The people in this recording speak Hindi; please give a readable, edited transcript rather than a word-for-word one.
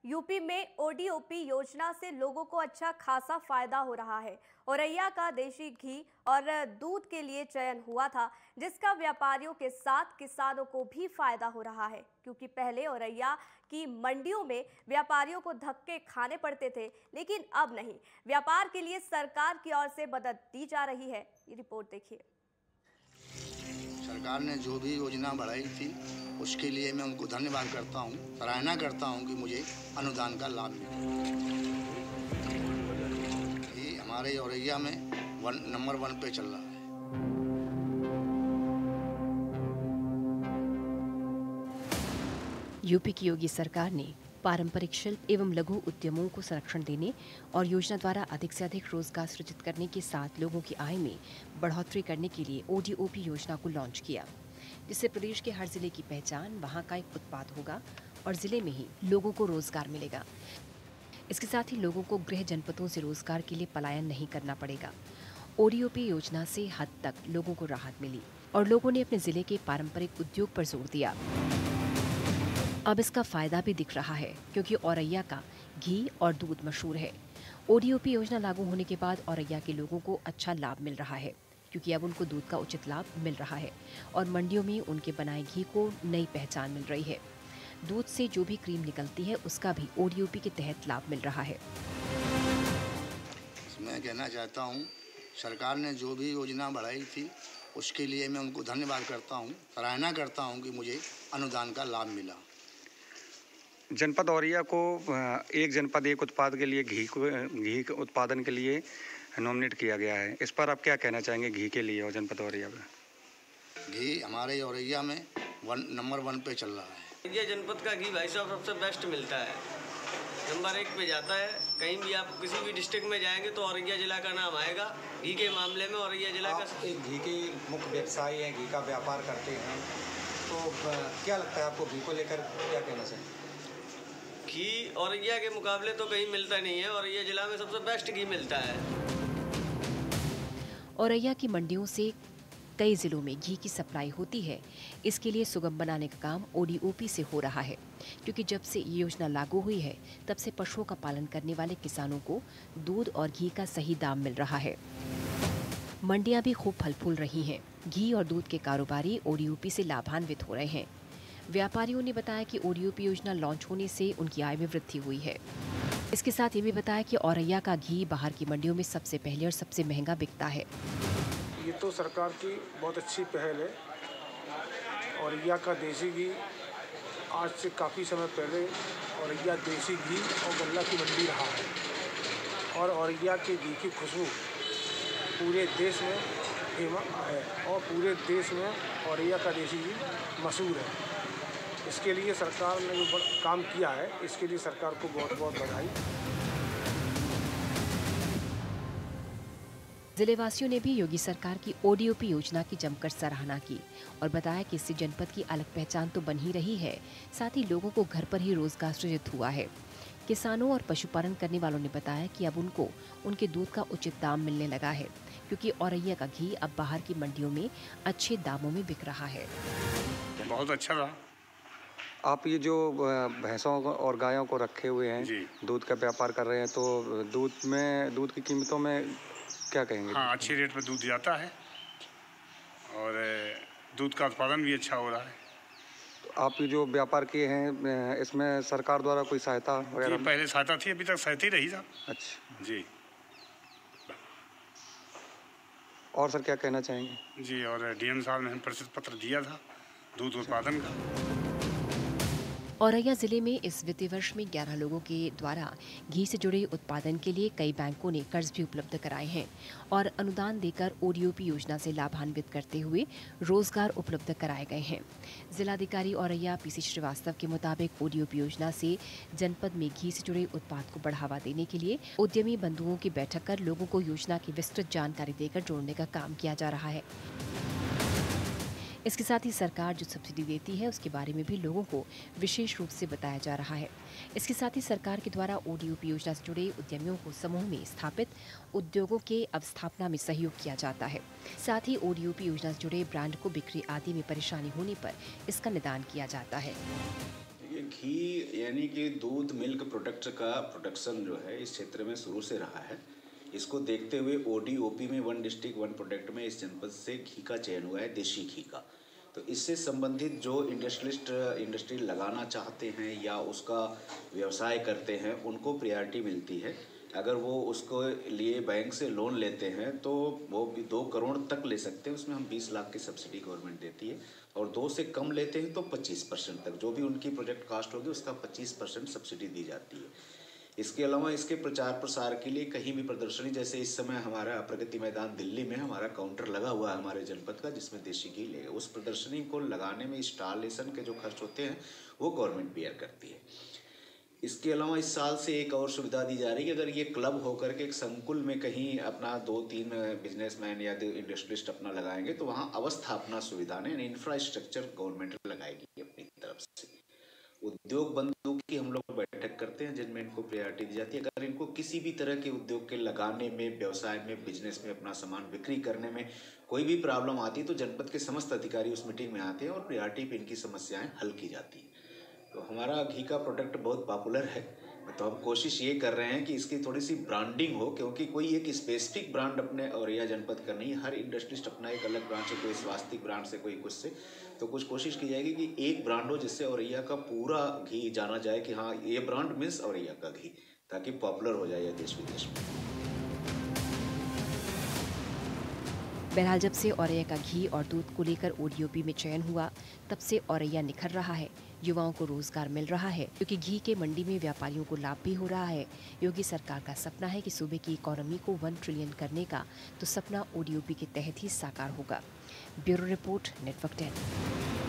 यूपी में ओडीओपी योजना से लोगों को अच्छा खासा फायदा हो रहा है। औरैया का देशी घी और दूध के लिए चयन हुआ था, जिसका व्यापारियों के साथ किसानों को भी फायदा हो रहा है, क्योंकि पहले औरैया की मंडियों में व्यापारियों को धक्के खाने पड़ते थे, लेकिन अब नहीं। व्यापार के लिए सरकार की ओर से मदद दी जा रही है। ये रिपोर्ट देखिए। सरकार ने जो भी योजना बढ़ाई थी उसके लिए मैं उनको धन्यवाद करता हूँ, सराहना करता हूँ कि मुझे अनुदान का लाभ मिला। ये हमारे औरैया में नंबर 1 पे चल रहा है। यूपी की योगी सरकार ने पारंपरिक शिल्प एवं लघु उद्यमों को संरक्षण देने और योजना द्वारा अधिक से अधिक रोजगार सृजित करने के साथ लोगों की आय में बढ़ोतरी करने के लिए ओडीओपी योजना को लॉन्च किया, जिससे प्रदेश के हर जिले की पहचान वहां का एक उत्पाद होगा और जिले में ही लोगों को रोजगार मिलेगा। इसके साथ ही लोगों को गृह जनपदों से रोजगार के लिए पलायन नहीं करना पड़ेगा। ओडीओपी योजना से हद तक लोगों को राहत मिली और लोगों ने अपने जिले के पारंपरिक उद्योग पर जोर दिया। अब इसका फायदा भी दिख रहा है, क्योंकि औरैया का घी और दूध मशहूर है। ओडीओपी योजना लागू होने के बाद औरैया के लोगों को अच्छा लाभ मिल रहा है, क्योंकि अब उनको दूध का उचित लाभ मिल रहा है और मंडियों में उनके बनाए घी को नई पहचान मिल रही है। दूध से जो भी क्रीम निकलती है उसका भी ओडीओपी के तहत लाभ मिल रहा है। मैं कहना चाहता हूँ, सरकार ने जो भी योजना बढ़ाई थी उसके लिए मैं उनको धन्यवाद करता हूँ, सराहना करता हूँ कि मुझे अनुदान का लाभ मिला। जनपद औरैया को एक जनपद एक उत्पाद के लिए घी के उत्पादन के लिए नॉमिनेट किया गया है। इस पर आप क्या कहना चाहेंगे घी के लिए और जनपद औरैया में? घी हमारे औरैया में नंबर 1 पे चल रहा है। ये जनपद का घी भाई साहब सबसे बेस्ट मिलता है, नंबर 1 पे जाता है। कहीं भी आप किसी भी डिस्ट्रिक्ट में जाएंगे तो औरैया जिला का नाम आएगा। घी के मामले में औरैया जिला का एक घी के मुख्य व्यवसायी हैं, घी का व्यापार करते हैं, तो क्या लगता है आपको घी को लेकर क्या कहना चाहिए? घी औरैया के मुकाबले तो कहीं मिलता नहीं है, औरैया जिला में सबसे बेस्ट घी मिलता है। औरैया की मंडियों से कई जिलों में घी की सप्लाई होती है। इसके लिए सुगम बनाने का काम ओडीओपी से हो रहा है, क्योंकि जब से ये योजना लागू हुई है तब से पशुओं का पालन करने वाले किसानों को दूध और घी का सही दाम मिल रहा है। मंडियां भी खूब फल फूल रही हैं। घी और दूध के कारोबारी ओडीओपी से लाभान्वित हो रहे हैं। व्यापारियों ने बताया कि ओडीओपी योजना लॉन्च होने से उनकी आय में वृद्धि हुई है। इसके साथ ये भी बताया कि औरैया का घी बाहर की मंडियों में सबसे पहले और सबसे महंगा बिकता है। ये तो सरकार की बहुत अच्छी पहल है। औरैया का देसी घी आज से काफ़ी समय पहले औरैया देसी घी और गल्ला की मंडी रहा है, और औरैया के घी की खुशबू पूरे देश में फेमस है और पूरे देश में औरैया का देसी घी मशहूर है। इसके लिए सरकार ने जो काम किया है, इसके लिए सरकार को बहुत बहुत बधाई। जिलेवासियों ने भी योगी सरकार की ओडीओपी योजना की जमकर सराहना की और बताया कि इससे जनपद की अलग पहचान तो बन ही रही है, साथ ही लोगों को घर पर ही रोजगार सृजित हुआ है। किसानों और पशुपालन करने वालों ने बताया कि अब उनको उनके दूध का उचित दाम मिलने लगा है, क्योंकि औरैया का घी अब बाहर की मंडियों में अच्छे दामों में बिक रहा है। बहुत अच्छा रहा। आप ये जो भैंसों और गायों को रखे हुए हैं, दूध का व्यापार कर रहे हैं, तो दूध की कीमतों में क्या कहेंगे? हाँ, अच्छे रेट पर दूध जाता है और दूध का उत्पादन भी अच्छा हो रहा है। तो आप ये जो व्यापार किए हैं, इसमें सरकार द्वारा कोई सहायता वगैरह? जी, पहले सहायता थी, अभी तक सहायता ही रही था। अच्छा जी। और सर क्या कहना चाहेंगे? जी, और डीएम साहब ने प्रशस्ति पत्र दिया था दूध उत्पादन का। औरैया जिले में इस वित्तीय वर्ष में 11 लोगों के द्वारा घी से जुड़े उत्पादन के लिए कई बैंकों ने कर्ज भी उपलब्ध कराए हैं और अनुदान देकर ओडीओपी योजना से लाभान्वित करते हुए रोजगार उपलब्ध कराए गए हैं। जिलाधिकारी औरैया पीसी श्रीवास्तव के मुताबिक ओडीओपी योजना से जनपद में घी से जुड़े उत्पाद को बढ़ावा देने के लिए उद्यमी बंधुओं की बैठक कर लोगों को योजना की विस्तृत जानकारी देकर जोड़ने का काम किया जा रहा है। इसके साथ ही सरकार जो सब्सिडी देती है उसके बारे में भी लोगों को विशेष रूप से बताया जा रहा है। इसके साथ ही सरकार के द्वारा ओडीओपी योजना से जुड़े उद्यमियों को समूह में स्थापित उद्योगों के अवस्थापना में सहयोग किया जाता है। साथ ही ओडीओपी योजना से जुड़े ब्रांड को बिक्री आदि में परेशानी होने पर इसका निदान किया जाता है। ये घी यानी कि दूध मिल्क प्रोडक्ट का प्रोडक्शन जो है इस क्षेत्र में शुरू से रहा है। इसको देखते हुए ODOP में 1 डिस्ट्रिक्ट 1 प्रोडक्ट में इस जनपद से घी का चयन हुआ है, देशी घी का। तो इससे संबंधित जो इंडस्ट्री लगाना चाहते हैं या उसका व्यवसाय करते हैं उनको प्रायोरिटी मिलती है। अगर वो उसको लिए बैंक से लोन लेते हैं तो वो भी 2 करोड़ तक ले सकते हैं, उसमें हम 20 लाख की सब्सिडी गवर्नमेंट देती है। और 2 से कम लेते हैं तो 25% तक, जो भी उनकी प्रोजेक्ट कास्ट होगी उसका 25% सब्सिडी दी जाती है। इसके अलावा इसके प्रचार प्रसार के लिए कहीं भी प्रदर्शनी, जैसे इस समय हमारा प्रगति मैदान दिल्ली में हमारा काउंटर लगा हुआ है हमारे जनपद का, जिसमें देशी घी लेगा, उस प्रदर्शनी को लगाने में इंस्टॉलेशन के जो खर्च होते हैं वो गवर्नमेंट बेयर करती है। इसके अलावा इस साल से एक और सुविधा दी जा रही है कि अगर ये क्लब होकर के एक संकुल में कहीं अपना 2-3 बिजनेसमैन या इंडस्ट्रियलिस्ट अपना लगाएंगे तो वहाँ अवस्थापना सुविधा ने इंफ्रास्ट्रक्चर गवर्नमेंट लगाएगी अपनी तरफ से। उद्योग बंधु की हम लोग बैठक करते हैं जिनमें इनको प्रायोरिटी दी जाती है। अगर इनको किसी भी तरह के उद्योग के लगाने में, व्यवसाय में, बिजनेस में, अपना सामान बिक्री करने में कोई भी प्रॉब्लम आती है तो जनपद के समस्त अधिकारी उस मीटिंग में आते हैं और प्रायोरिटी पे इनकी समस्याएं हल की जाती है। तो हमारा घी का प्रोडक्ट बहुत पॉपुलर है, तो हम कोशिश ये कर रहे हैं कि इसकी थोड़ी सी ब्रांडिंग हो, क्योंकि कोई एक स्पेसिफिक ब्रांड अपने औरैया जनपद का नहीं है, हर इंडस्ट्रिस्ट अपना एक अलग ब्रांड से, कोई स्वास्तिक ब्रांड से, कोई कुछ से। तो कुछ कोशिश की जाएगी कि एक ब्रांड हो जिससे औरैया का पूरा घी जाना जाए कि हाँ ये ब्रांड मीन्स औरैया का घी, ताकि पॉपुलर हो जाए देश विदेश में। बहरहाल जब से औरैया का घी और दूध को लेकर ODOP में चयन हुआ तब से औरैया निखर रहा है, युवाओं को रोजगार मिल रहा है, क्योंकि घी के मंडी में व्यापारियों को लाभ भी हो रहा है। योगी सरकार का सपना है कि सूबे की इकोनॉमी को 1 ट्रिलियन करने का, तो सपना ODOP के तहत ही साकार होगा। Bureau report, network 10।